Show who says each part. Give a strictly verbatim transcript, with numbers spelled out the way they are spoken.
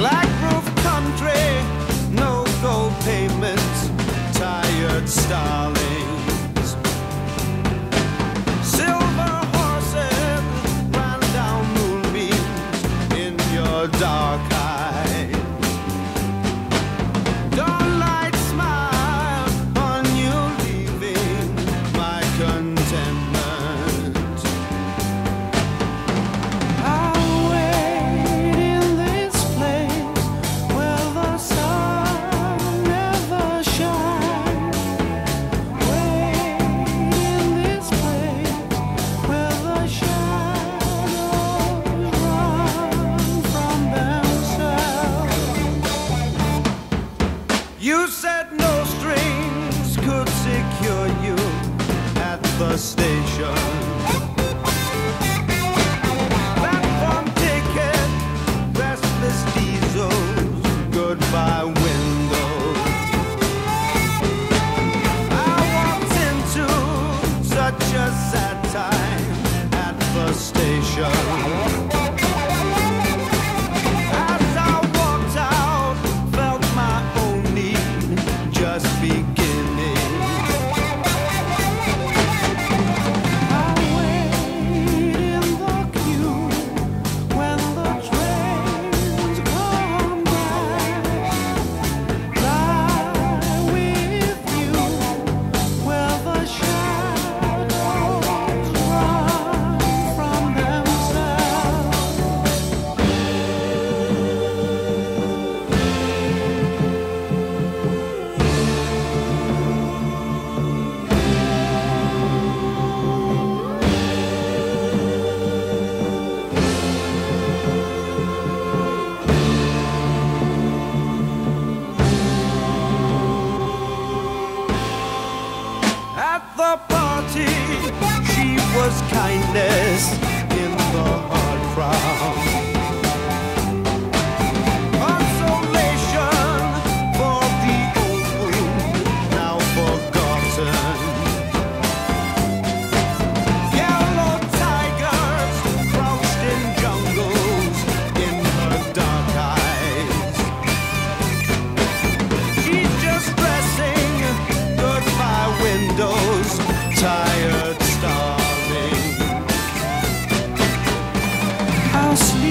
Speaker 1: Black roof country, no gold pavements, tired starlings. Silver horses ran down moonbeams in your dark eyes. Dawnlight smiled on you, leaving my contentment. I'll wait in this place where the sun never shines. Wait in this place where the shadows run from themselves. You said no strings could secure you at the station. Platform ticket, restless diesels, goodbye windows. I walked into such a sad time at the station. As I walked out, felt my own need just beginning. I wait in the queue when the trains come back. Lie with you where the shadows run from themselves. At the party, she was kindness in the hard crowd. Consolation for the old wound, now forgotten. Yellow tigers crouched in jungles in her dark eyes. She's just dressing, goodbye windows, tired starling. I'll sleep